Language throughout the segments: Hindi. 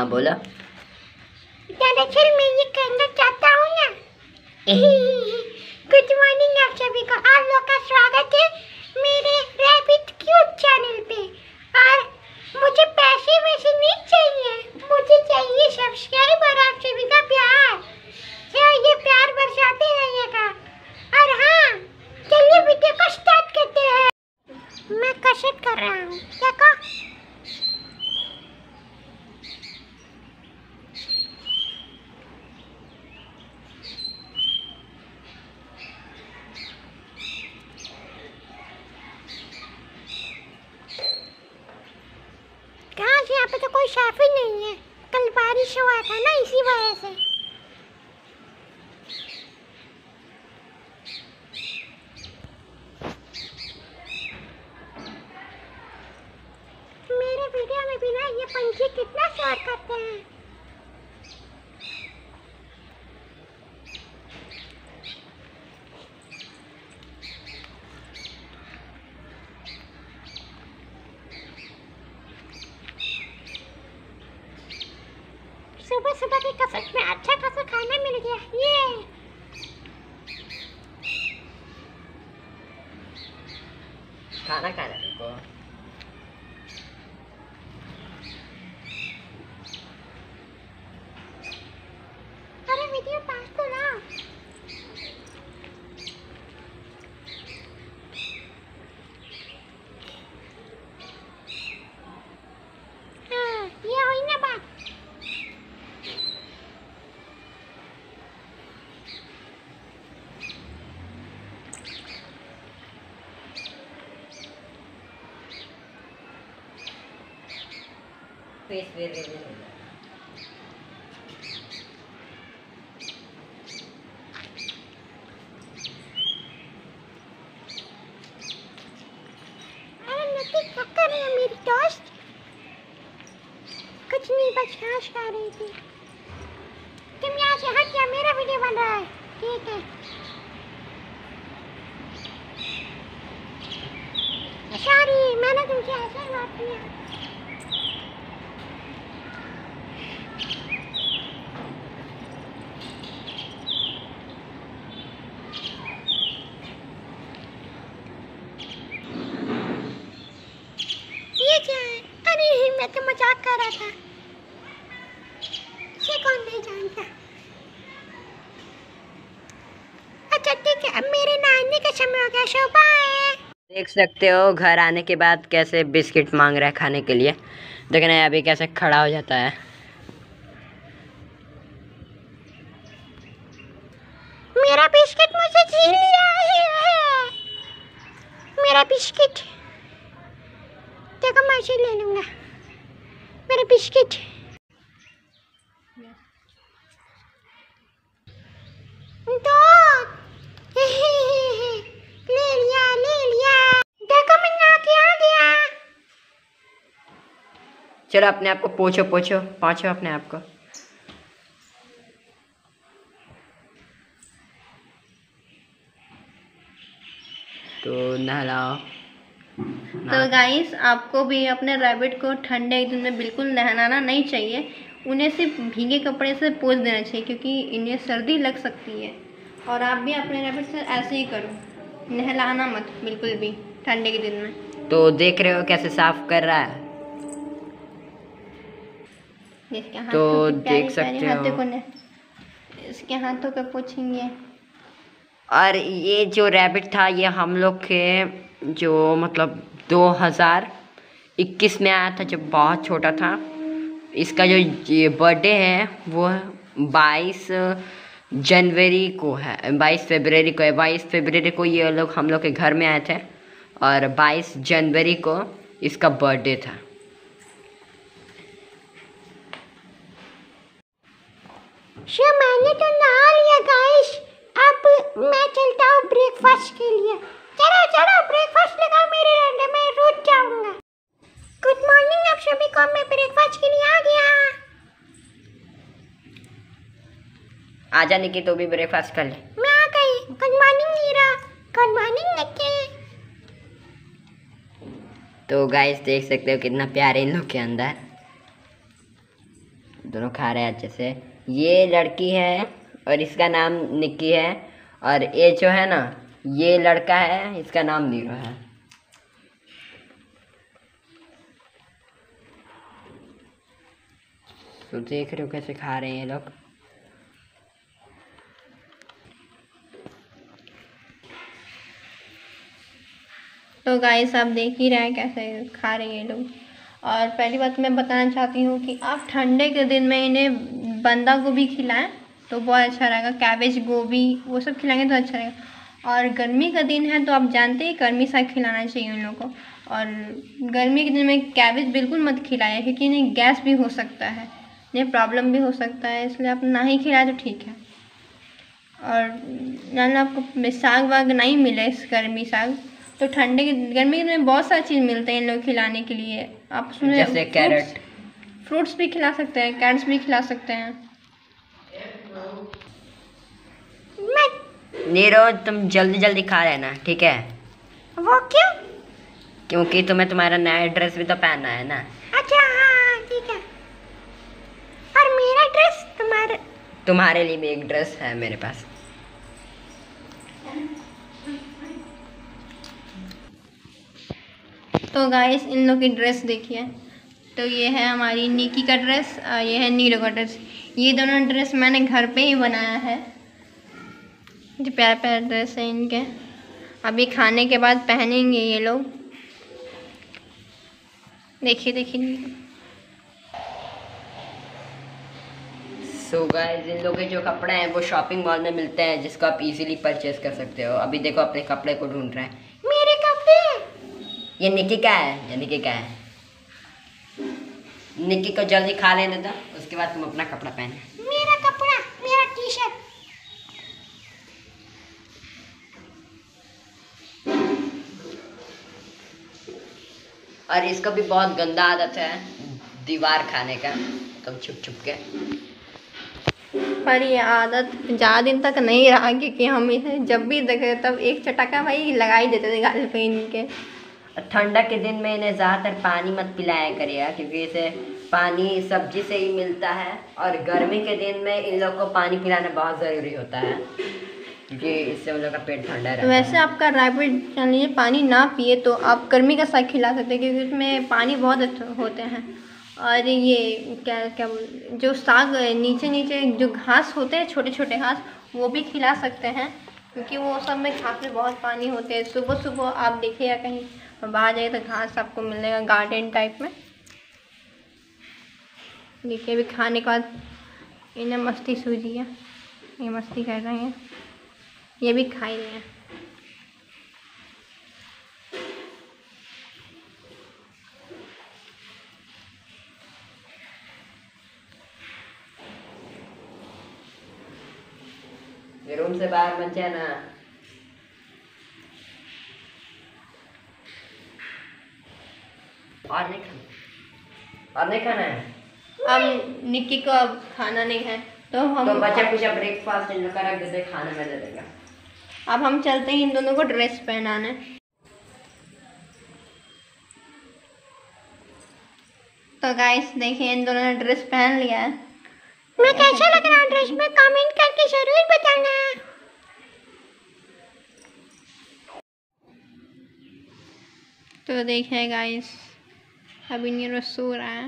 हाँ बोलो। दरअसल मैं ये कहना चाहता हूँ ना। गुड मॉर्निंग आप सभी को, आप लोग का स्वागत है मेरे रैबिट क्यूट चैनल पे। और मुझे पैसे वैसे नहीं चाहिए, मुझे चाहिए सब्सक्राइब और आप सभी का प्यार। तो ये प्यार बरसाते रहिएगा। और हाँ, चलिए वीडियो को स्टार्ट करते हैं। मैं कसरत कर रहा हूँ, देखो। कहाँ से? यहाँ पे तो कोई साफ ही नहीं है, कल बारिश हुआ था ना, इसी वजह से। मेरे वीडियो में भी ना ये पंछी कितना शोर करते हैं। सुबह सुबह की कसरत में अच्छा खासा खाना मिल गया। ये खाना खाना तुमको। अरे वीडियो पास तो लाओ। हाँ, ये हुई ना बात। अरे नती क्या कर रही है मेरी दोस्त? कुछ नहीं, बस घास खा रही थी। तुम यहाँ से हट जा, मेरा वीडियो बन रहा है। ठीक है। सॉरी, मैंने तुमसे ऐसा ही बात किया। ये क्या है? अरे मैं तो मजाक कर रहा था। ये कौन नहीं जानता। अच्छा ठीक है, अब मेरे नहाने का समय हो गया। शोभा है। देख सकते हो घर आने के बाद कैसे बिस्किट मांग रहा है खाने के लिए। देखना है अभी कैसे खड़ा हो जाता है। मेरा बिस्किट मुझे छीन लिया है। मेरा बिस्किट देखो, मैं इसे ले लूंगा। मेरा बिस्किट दो। ले लिया, ले लिया। देखो मैं नहा के आ गया। चलो अपने आप को पोछो पोछो पोछो अपने आप को। तो नहलाओ। तो गाइस, आपको भी अपने रैबिट को ठंडे दिन में बिल्कुल नहलाना नहीं चाहिए। उन्हें सिर्फ भीगे कपड़े से पोंछ देना चाहिए, क्योंकि इन्हें सर्दी लग सकती है। और आप भी अपने रैबिट से ऐसे ही करो, नहलाना मत बिल्कुल भी ठंडे के दिन में। तो देख रहे हो कैसे साफ कर रहा है। इसके तो हाथों की देख सकते हो। हाथों को इसके हाथों को पोंछेंगे। और ये जो रैबिट था ये हम लोग के जो मतलब 2021 में आया था, जब बहुत छोटा था। इसका जो ये बर्थडे है वो 22 जनवरी को है, 22 फरवरी को है। 22 फरवरी को ये लोग हम लोग के घर में आए थे और 22 जनवरी को इसका बर्थडे था। मैंने तो नहा लिया गाइस। अब मैं चलता हूँ ब्रेकफास्ट के लिए। चलो चलो ब्रेकफास्ट लगाओ मेरे लिए, मैं रोज जाऊंगा। गुड मॉर्निंग आप सभी को, मैं ब्रेकफास्ट के लिए आ गया। आ जाने की तो भी ब्रेकफास्ट कर ले। मैं आ गई। Good morning Meera. Good morning नक्के। तो गाइस देख सकते हो कितना प्यार है इन लोग के अंदर। दोनों खा रहे हैं अच्छे से। ये लड़की है और इसका नाम निक्की है, और ये जो है ना ये लड़का है, इसका नाम नीरो है। तो देख रहे हो कैसे खा रहे हैं ये लोग। तो गाइस आप देख ही रहे हैं कैसे खा रहे हैं ये लोग। और पहली बात मैं बताना चाहती हूँ कि आप ठंडे के दिन में इन्हें बंदा गोभी खिलाएं तो बहुत अच्छा रहेगा, कैबेज गोभी वो सब खिलाएंगे तो अच्छा रहेगा। और गर्मी का दिन है तो आप जानते हैं गर्मी साग खिलाना चाहिए उन लोगों को। और गर्मी के दिन में कैबेज बिल्कुल मत खिलाएं क्योंकि इन्हें गैस भी हो सकता है, इन्हें प्रॉब्लम भी हो सकता है, इसलिए आप ना ही खिलाएं तो ठीक है। और ना आपको साग वाग नहीं मिले इस गर्मी साग तो ठंडे के गर्मी में बहुत सारी चीज़ मिलते हैं इन लोग खिलाने के लिए। आप उसमें जैसे कैरेट, फ्रूट्स भी खिला सकते हैं, कैरेट्स भी खिला सकते हैं। नीरो तुम जल्दी जल्दी खा लेना, ठीक है? वो क्यों? क्योंकि तुम्हें तुम्हारा नया ड्रेस भी तो पहनना है ना। अच्छा हाँ ठीक है। और मेरा ड्रेस तुम्हारे लिए भी एक ड्रेस है मेरे पास। तो गाइस इन लोग की ड्रेस देखिए। तो ये है हमारी निकी का ड्रेस और ये है नीरो का ड्रेस। ये दोनों ड्रेस मैंने घर पे ही बनाया है। जो प्यारा प्यारा ड्रेस है इनके, अभी खाने के बाद पहनेंगे ये लोग। देखिए देखिए। सो गाइस इन लोगों के जो कपड़े हैं वो शॉपिंग मॉल में मिलते हैं, जिसको आप इजीली परचेज कर सकते हो। अभी देखो अपने कपड़े को ढूंढ रहे हैं। मेरे कपड़े। ये निक्की का है, ये निक्की का है। निक्की को जल्दी खा लेने दो, उसके बाद तुम अपना कपड़ा पहने। मेरा कपड़ा, मेरा टी शर्ट। और इसको भी बहुत गंदा आदत है दीवार खाने का, तुम छुप छुप के। पर ये आदत ज़्यादा दिन तक नहीं रहा क्योंकि हम इसे जब भी देखे तब एक चटाका भाई लगा ही देते थे गाल पे इनके। ठंडा के दिन में इन्हें ज़्यादातर पानी मत पिलाया करिएगा, क्योंकि इसे पानी सब्जी से ही मिलता है। और गर्मी के दिन में इन लोग को पानी पिलाना बहुत ज़रूरी होता है, क्योंकि इससे उन लोग का पेट ठंडा रहता है। वैसे आपका रैबिट मान लीजिए पानी ना पिए तो आप गर्मी का साग खिला सकते हैं क्योंकि उसमें पानी बहुत होते हैं। और ये क्या क्या जो साग नीचे नीचे जो घास होते हैं, छोटे छोटे घास, वो भी खिला सकते हैं क्योंकि वो सब में घास में बहुत पानी होते हैं। सुबह सुबह आप देखिएगा कहीं बाहर जाइए तो घास आपको मिलेगा गार्डन टाइप में। देखिए अभी खाने के बाद इन्हें मस्ती सूझी है, ये मस्ती कर रहे हैं, ये भी खा ही रहे हैं। ये रूम से बाहर मत जाना। और नहीं खाना, और नहीं खाना है। अब निक्की को अब खाना नहीं है तो हम तो बच्चा कुछ ब्रेकफास्ट इन लोग का रख देते, खाना में दे देगा। अब हम चलते हैं इन दोनों को ड्रेस पहनाने। तो गाइस देखिए इन दोनों ने ड्रेस पहन लिया है। मैं कैसा लग रहा हूँ ड्रेस में कमेंट करके जरूर बताना। तो देखिए गाइस अभी नीरो सो रहा है,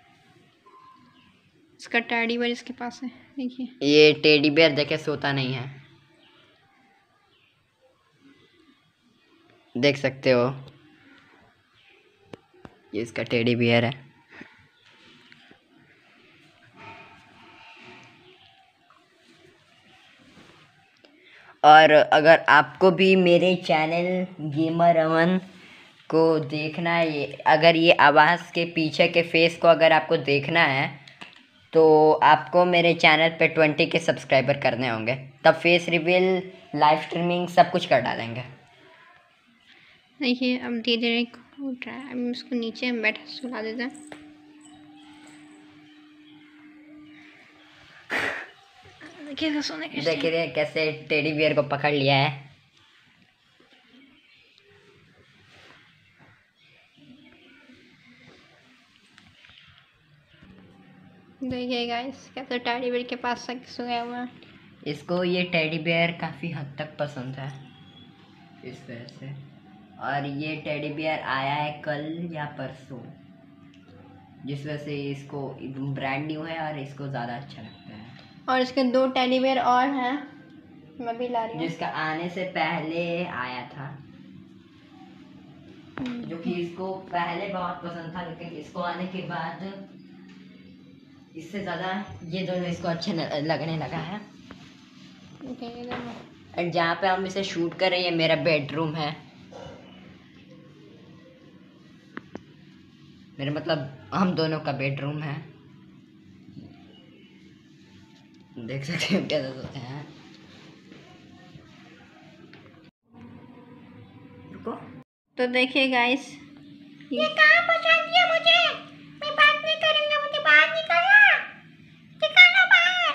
इसका टैडी बेयर इसके पास है। देखिए ये टेडी बेयर देखे सोता नहीं है, देख सकते हो, ये इसका टेडी बियर है। और अगर आपको भी मेरे चैनल गेमर अमन को देखना है, ये अगर ये आवाज़ के पीछे के फेस को अगर आपको देखना है तो आपको मेरे चैनल पे 20 के सब्सक्राइबर करने होंगे, तब फेस रिवील लाइव स्ट्रीमिंग सब कुछ कर डालेंगे। देखिए अब धीरे धीरे उठ रहा है, अब इसको नीचे हम बैठा सुला देते हैं। देखिए सोने के देखिए कैसे टेडी बियर को पकड़ लिया है। देखिए गाइस कैसे टेडी बेयर के पास तक सोया हुआ है। इसको ये टेडी बेयर काफ़ी हद तक पसंद है इस वजह से। और ये टेडी बेयर आया है कल या परसों, जिस वजह से इसको ब्रांड न्यू है और इसको ज़्यादा अच्छा लगता है। और इसके 2 टेडी बेयर और हैं, मैं भी ला रही हूँ। जिसका आने से पहले आया था, जो कि इसको पहले बहुत पसंद था, लेकिन इसको आने के बाद इससे ज़्यादा ये दोनों इसको अच्छे लगने लगा है। और जहाँ पे हम इसे शूट कर रहे हैं मेरा बेडरूम है, मेरा मतलब हम दोनों का बेडरूम है। देख सकते हैं कैसे सोते हैं। रुको। तो देखिए गाइस ये कहाँ पहुँचा दिया मुझे? मैं बात नहीं करूँगा, मुझे बाहर निकलना। निकलना बाहर।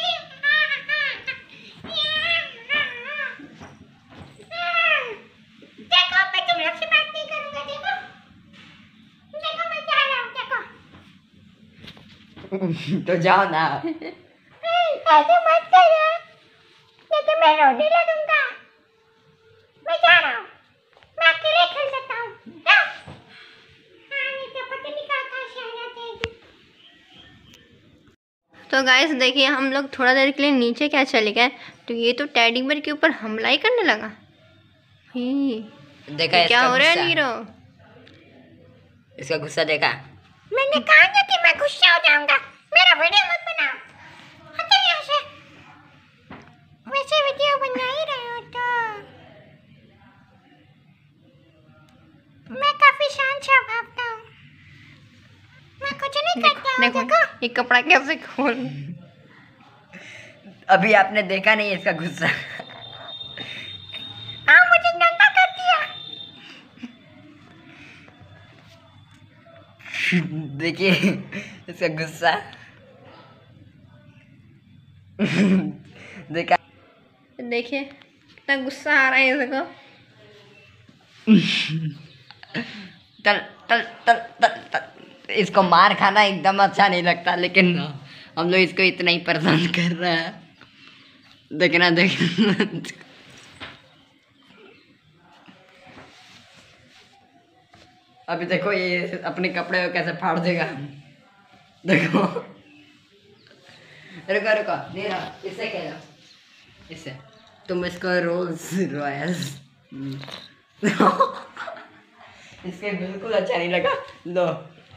देखो मैं तुम लोग से बात नहीं करूँगा। देखो देखो मैं जा रहा हूँ। देखो तो जाओ ना। ऐसे मत करो, नहीं तो मैं रोने लगूंगा। मैं जा रहा हूँ, मैं अकेले खेल सकता हूँ। हाँ, नहीं तो पता नहीं कहाँ शहर थे। तो गाइस देखिए हम लोग थोड़ा देर के लिए नीचे क्या चले गए, तो ये तो टेडी बेयर के ऊपर हमला ही करने लगा। देखा क्या इसका हो रहा है गुस्सा? नीरो? इसका गुस्सा देखा? मैंने कहा ना कि मैं गुस्सा हो जाऊंगा। मेरा वीडियो मत बनाओ, हटो यहाँ से। वैसे वीडियो बना ही रहे हो तो मैं काफी शांत स्वभाव का हूँ। मैं कुछ नहीं करता हूँ। देखो देखो ये कपड़ा कैसे खोल। अभी आपने देखा नहीं इसका गुस्सा? हाँ, मुझे नंगा कर दिया। देखिए इसका गुस्सा। देखा? देखिए कितना गुस्सा आ रहा है इसको। तल तल तल तल तल। इसको मार खाना एकदम अच्छा नहीं लगता, लेकिन हम लोग इसको इतना ही परेशान कर रहे हैं। देखना देखना। अभी देखो ये अपने कपड़े को कैसे फाड़ देगा। देखो। रुको रुको, नहीं रहा, इससे खेलो, इससे। तुम इसको रोल्स रॉयल्स। इसके बिल्कुल अच्छा नहीं लगा। लो।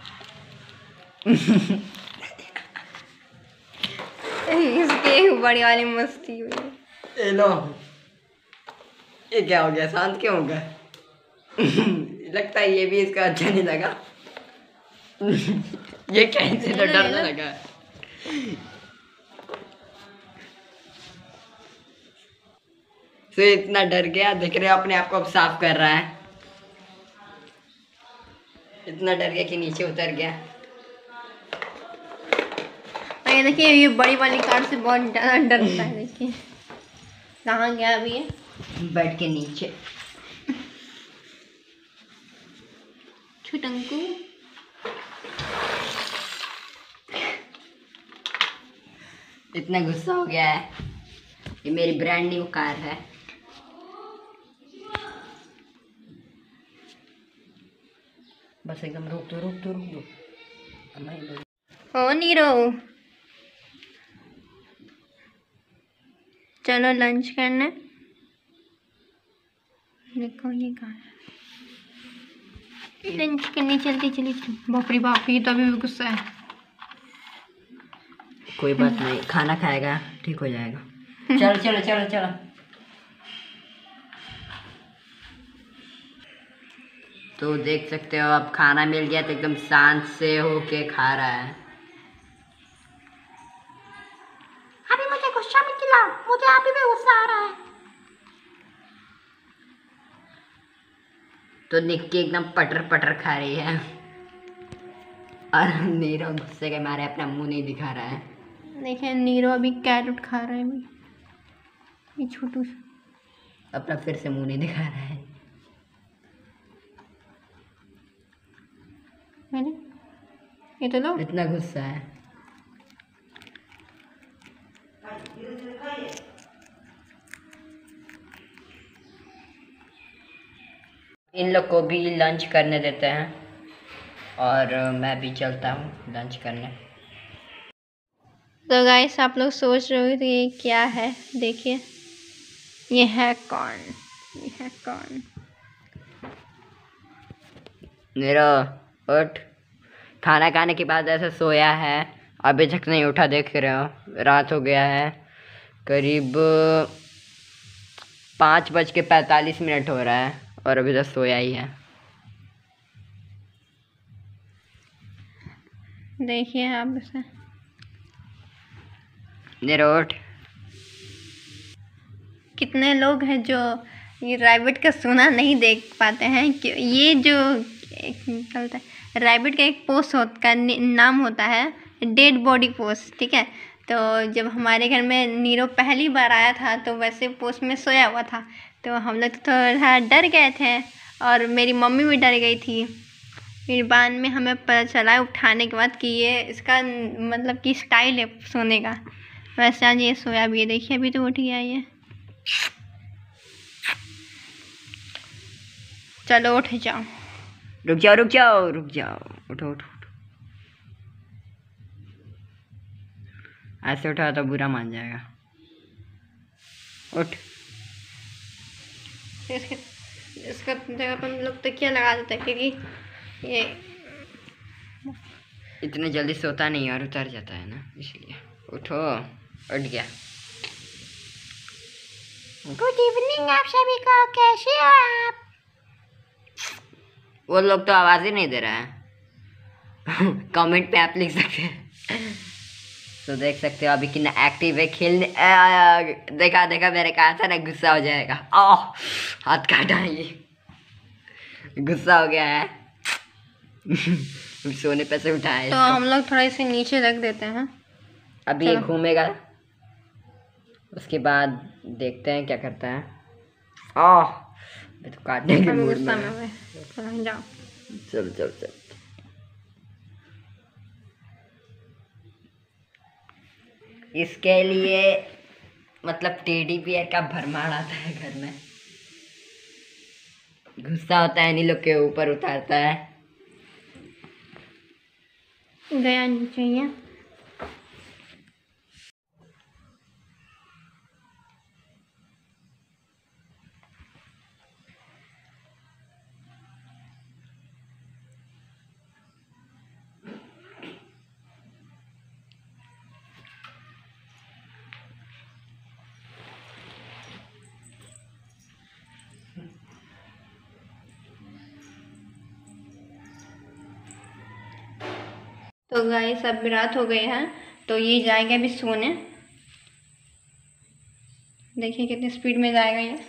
इसकी बड़ी वाली मस्ती हुई। ये लो। ये क्या हो गया? शांत क्यों हो गया? लगता है ये भी इसका अच्छा नहीं लगा। ये कैसे तो डरने लगा। तो इतना डर गया, देख रहे हो अपने आप को अब साफ कर रहा है। इतना डर गया कि नीचे उतर गया। और ये देखिए ये बड़ी वाली कार से बहुत ज़्यादा डरता है। देखिए कहाँ गया अभी ये? बैठ के नीचे। छुटंकू इतना गुस्सा हो गया है। ये मेरी ब्रांड न्यू कार है। बस एकदम रुक दो रुक दो रुक दो। ओ नीरो चलो लंच करने। देखो ये कहाँ है? लंच करने चलते चले। बाप रे बाप, ये तो अभी भी गुस्सा है। कोई बात नहीं, खाना खाएगा ठीक हो जाएगा। चलो चलो चलो चलो। तो देख सकते हो अब खाना मिल गया तो एकदम शांत से होके खा रहा है। अभी मुझे गुस्सा मत दिलाओ, मुझे अभी भी गुस्सा आ रहा है। तो निक्की एकदम पटर पटर खा रही है और नीरव गुस्से के मारे अपना मुंह नहीं दिखा रहा है। देखिए नीरो अभी कैरेट खा रहा है अभी। ये छोटू सा अपना फिर से मुंह नहीं दिखा रहा है। मैंने ये तो लो। इतना गुस्सा है। इन लोग को भी लंच करने देते हैं और मैं भी चलता हूँ लंच करने। तो गाइस आप लोग सोच रहे हो कि ये क्या है, देखिए ये है कॉर्न, ये है कॉर्न। मेरा उठ खाना खाने के बाद ऐसे सोया है, अभी तक नहीं उठा, देख रहे हो रात हो गया है, करीब 5:45 हो रहा है और अभी तक सोया ही है। देखिए आप इसे, निरोट कितने लोग हैं जो ये रैबिट का सोना नहीं देख पाते हैं कि ये जो निकलता है रैबिट का एक पोस्ट का नाम होता है डेड बॉडी पोस्ट, ठीक है। तो जब हमारे घर में नीरो पहली बार आया था तो वैसे पोस्ट में सोया हुआ था, तो हम लोग तो थोड़ा डर गए थे और मेरी मम्मी भी डर गई थी। फिर बाद में हमें पता चला उठाने के बाद कि ये इसका मतलब कि स्टाइल है सोने का। वैसे आज ये सोया भी है, देखिए अभी तो उठ गया ये। चलो उठ जाओ, रुक जाओ रुक जाओ रुक जाओ, उठो उठो उठो, ऐसे उठा तो बुरा मान जाएगा। उठ। इसका जगह पर हम लोग तकिया लगा देते हैं क्योंकि ये इतने जल्दी सोता नहीं और उतर जाता है ना, इसलिए। उठो, उठ गया। गुड इवनिंग आप सभी को, कैसे हो आप? वो लोग तो आवाज ही नहीं दे रहा है। कमेंट पे आप लिख सकते हैं। तो देख सकते हो अभी कितना एक्टिव है खेलने। देखा देखा, मैंने कहा था ना गुस्सा हो जाएगा। हाथ काटा, ये गुस्सा हो गया है। सोने पे से उठाया तो इसको। हम लोग थोड़ा इसे नीचे रख देते हैं। अभी ये घूमेगा, उसके बाद देखते हैं क्या करता है। मैं तो काटने के मूड में हूँ। जाओ चल चल चल। इसके लिए मतलब टेडी बियर का भरमार आता है घर में, गुस्सा होता है, इन्हीं लोग के ऊपर उतारता है। गया नीचे ये। तो गाइस अब रात हो गई है तो ये जाएगा अभी सोने। देखिए कितनी स्पीड में जाएगा ये।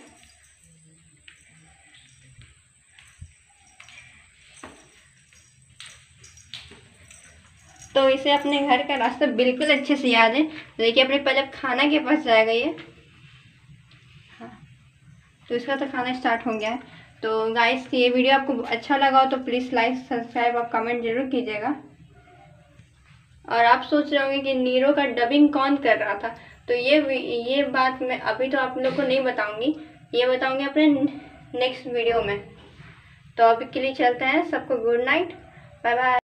तो इसे अपने घर का रास्ता बिल्कुल अच्छे से याद है। देखिए अपने पहले खाना के पास जाएगा ये। हाँ, तो इसका तो खाना स्टार्ट हो गया है। तो गाइस ये वीडियो आपको अच्छा लगा हो तो प्लीज़ लाइक सब्सक्राइब और कमेंट जरूर कीजिएगा। और आप सोच रहे होंगे कि नीरो का डबिंग कौन कर रहा था, तो ये बात मैं अभी तो आप लोग को नहीं बताऊंगी, ये बताऊंगी अपने नेक्स्ट वीडियो में। तो अभी के लिए चलते हैं, सबको गुड नाइट, बाय बाय।